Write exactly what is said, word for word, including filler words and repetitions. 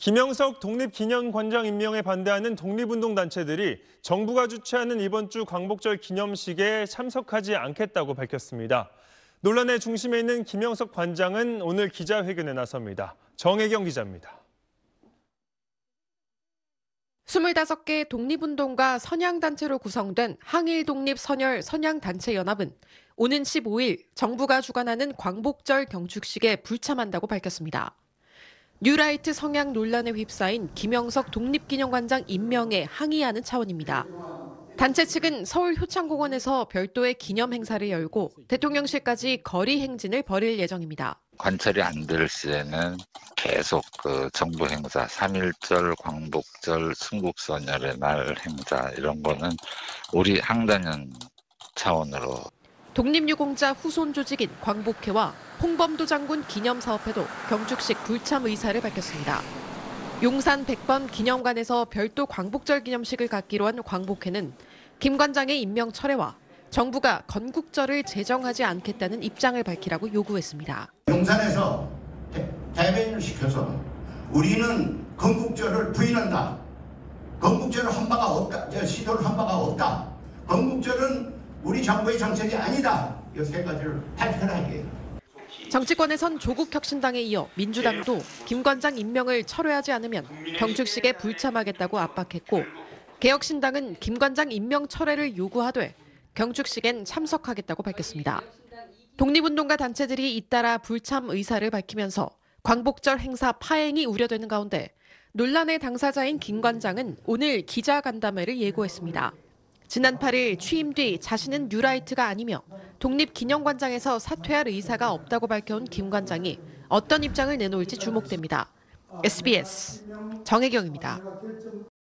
김영석 독립기념관장 임명에 반대하는 독립운동단체들이 정부가 주최하는 이번 주 광복절 기념식에 참석하지 않겠다고 밝혔습니다. 논란의 중심에 있는 김영석 관장은 오늘 기자회견에 나섭니다. 정혜경 기자입니다. 스물다섯 개 독립운동가 선양단체로 구성된 항일독립선열 선양단체연합은 오는 십오일 정부가 주관하는 광복절 경축식에 불참한다고 밝혔습니다. 뉴라이트 성향 논란에 휩싸인 김영석 독립기념관장 임명에 항의하는 차원입니다. 단체 측은 서울 효창공원에서 별도의 기념 행사를 열고 대통령실까지 거리 행진을 벌일 예정입니다. 관철이 안 될 시에는 계속 그 정부 행사, 삼일절, 광복절, 순국선열의 날 행사 이런 거는 우리 항단연 차원으로. 독립유공자 후손 조직인 광복회와 홍범도 장군 기념사업회도 경축식 불참 의사를 밝혔습니다. 용산 백번 기념관에서 별도 광복절 기념식을 갖기로 한 광복회는 김 관장의 임명 철회와 정부가 건국절을 제정하지 않겠다는 입장을 밝히라고 요구했습니다. 용산에서 대변인을 시켜서 우리는 건국절을 부인한다. 건국절을 한 바가 없다. 시도를 한 바가 없다. 건국절은 우리 정부의 정책이 아니다. 이 세 가지를 발표하게. 정치권에선 조국혁신당에 이어 민주당도 김 관장 임명을 철회하지 않으면 경축식에 불참하겠다고 압박했고 개혁신당은 김 관장 임명 철회를 요구하되 경축식엔 참석하겠다고 밝혔습니다. 독립운동가 단체들이 잇따라 불참 의사를 밝히면서 광복절 행사 파행이 우려되는 가운데 논란의 당사자인 김 관장은 오늘 기자간담회를 예고했습니다. 지난 팔일 취임 뒤 자신은 뉴라이트가 아니며 독립기념관장에서 사퇴할 의사가 없다고 밝혀온 김 관장이 어떤 입장을 내놓을지 주목됩니다. 에스비에스 정혜경입니다.